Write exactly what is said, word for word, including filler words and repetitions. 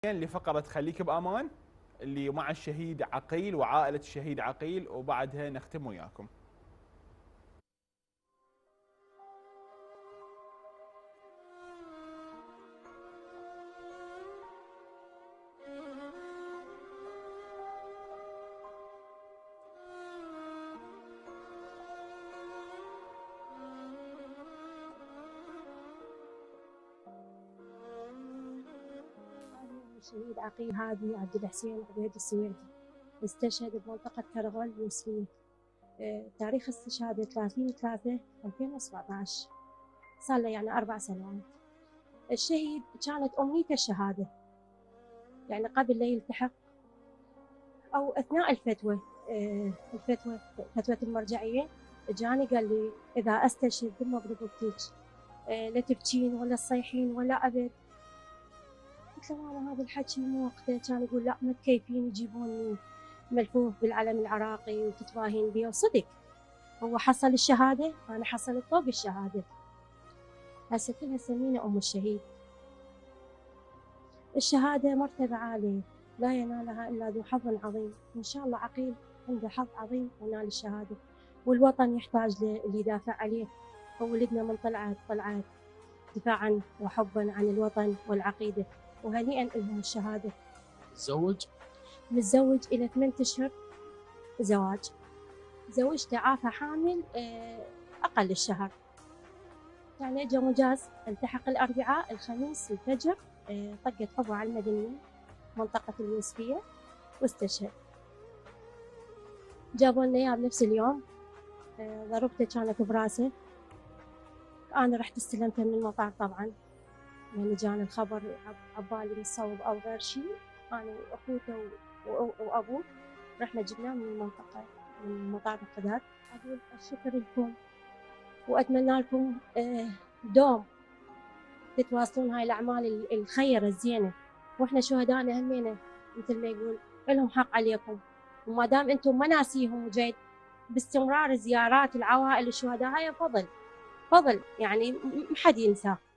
لفقرة خليك بأمان اللي مع الشهيد عقيل وعائلة الشهيد عقيل، وبعدها نختم وياكم. الشهيد عقيل هادي عبد الحسين عبيد السويدي استشهد بمنطقة كرغل اليوسفية. آه، تاريخ استشهاده ثلاثين ثلاثة ألفين وسبعطعش، صار له يعني أربع سنوات. الشهيد كانت أمنيته الشهادة، يعني قبل لا يلتحق أو أثناء الفتوى، آه، الفتوى فتوى المرجعية، جاني قال لي إذا أستشهد دمه برقبتيج، آه، لا تبكين ولا تصيحين ولا أبد. قلت له أنا هذا الحكي مو وقته. كان يقول لا ما تكيفين يجيبوني ملفوف بالعلم العراقي وتتباهين بيه. وصدق هو حصل الشهادة، أنا حصلت فوق الشهادة. هسه كلها سمينة أم الشهيد. الشهادة مرتبة عالية لا ينالها إلا ذو حظ عظيم، إن شاء الله عقيل عنده حظ عظيم ونال الشهادة، والوطن يحتاج اللي يدافع عليه. وولدنا من طلعت طلعت دفاعا وحبا عن الوطن والعقيدة، وهنيئا لهم الشهادة. متزوج؟ متزوج إلى ثمانية أشهر زواج. زوجته عافى حامل أقل الشهر. يعني أجا مجاز، التحق الأربعاء، الخميس الفجر طقت حظة على المدنية منطقة اليوسفية واستشهد. جابوا لنا إياه بنفس اليوم. ضربته كانت براسه. أنا رحت استلمته من المطار طبعا، يعني جاني الخبر عبالي مصوب أو غير شيء. أنا وأخوته وأبوه رحنا جبناه من المنطقة من مطار القداد. أقول الشكر لكم وأتمنى لكم دوم تتواصلون هاي الأعمال الخيرة الزينة، وإحنا شهدائنا همينة مثل ما يقول لهم حق عليكم. وما دام أنتم ما ناسيهم وجاي باستمرار زيارات العوائل الشهداء، هاي فضل فضل يعني ما حد ينساه.